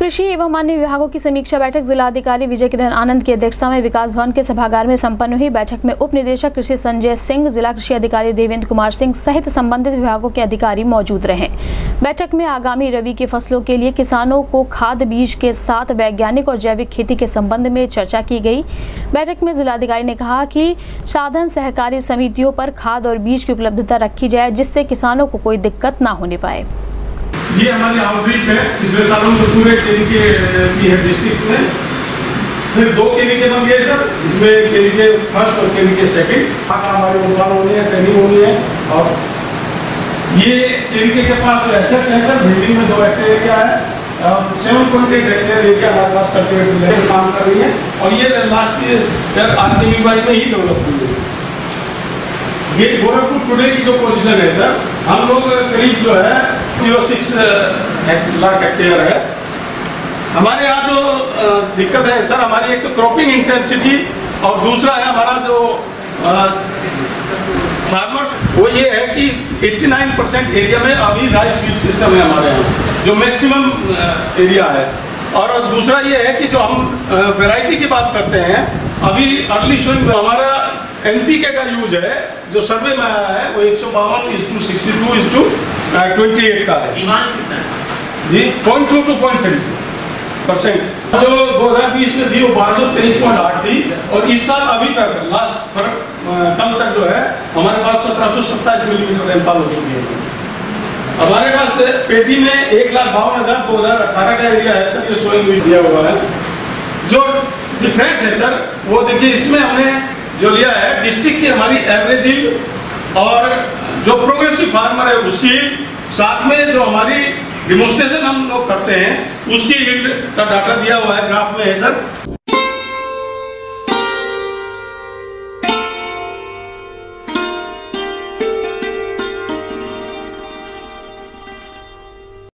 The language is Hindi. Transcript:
कृषि एवं अन्य विभागों की समीक्षा बैठक जिलाधिकारी विजय किरण आनंद की अध्यक्षता में विकास भवन के सभागार में संपन्न हुई। बैठक में उप निदेशक कृषि संजय सिंह, जिला कृषि अधिकारी देवेंद्र कुमार सिंह सहित संबंधित विभागों के अधिकारी मौजूद रहे। बैठक में आगामी रबी की फसलों के लिए किसानों को खाद बीज के साथ वैज्ञानिक और जैविक खेती के संबंध में चर्चा की गई। बैठक में जिलाधिकारी ने कहा कि साधन सहकारी समितियों पर खाद और बीज की उपलब्धता रखी जाए, जिससे किसानों को कोई दिक्कत न होने पाए। ये हमारी आउटरीच है। पिछले सालों में पूरे केवी की है डिस्ट्रिक्ट में। फिर 2 केवी के बन गए सर, इसमें केवी के फर्स्ट और केवी के सेकंड हमारे उद्यान होनी है, ट्रेनिंग होनी है। और ये केवी के पास जो एसेट्स है सर, बिल्डिंग में 2 हेक्टेयर एरिया है, 7.8 हेक्टेयर एरिया हमारे पास कल्टीवेटर काम कर रही है। और ये लास्ट ईयर RKVY में ही डेवलप हुई है। ये गोरखपुर टुडे की जो पोजीशन है सर, हम लोग करीब जो है 06 लाख हेक्टेयर है। हमारे यहाँ जो दिक्कत है सर, हमारी एक क्रॉपिंग इंटेंसिटी और दूसरा है हमारा जो फार्मर्स, वो ये है कि 89% एरिया में अभी राइस फील्ड सिस्टम है हमारे यहाँ, जो मैक्सिमम एरिया है। और दूसरा ये है कि जो हम वैरायटी की बात करते हैं, अभी अर्ली शोइंग में हमारा NPK का यूज है, जो सर्वे में आया है वो 152:62:28 का है जी, 0.2 to 0.3%। जो 2020 में थी वो 1223.8 थी। और इस साल अभी तक लास्ट कल तक जो है हमारे पास 1727 मिलीमीटर रेनफॉल हो चुकी है। हमारे पास पेटी में 1,52,000 2018 का एरिया है सर, ये सोइंग भी दिया हुआ है। जो डिफरेंस है सर, वो देखिए इसमें हमने जो लिया है डिस्ट्रिक्ट की हमारी एवरेज यील्ड और जो प्रोग्रेसिव फार्मर है उसकी यील्ड, साथ में जो हमारी डेमोन्स्ट्रेशन हम लोग करते हैं उसकी यील्ड का डाटा दिया हुआ है, ग्राफ में है सर।